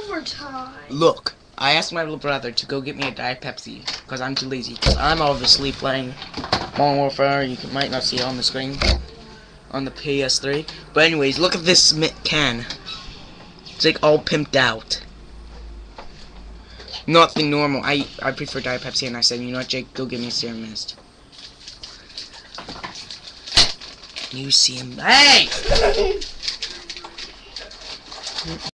overtime. Look, I asked my little brother to go get me a Diet Pepsi because I'm too lazy. Because I'm obviously playing Modern Warfare. You might not see it on the screen on the PS3. But anyways, look at this can. It's like all pimped out. Nothing normal. I prefer Diet Pepsi, and I said, you know what, Jake, go get me a serum mist. You see him? Hey!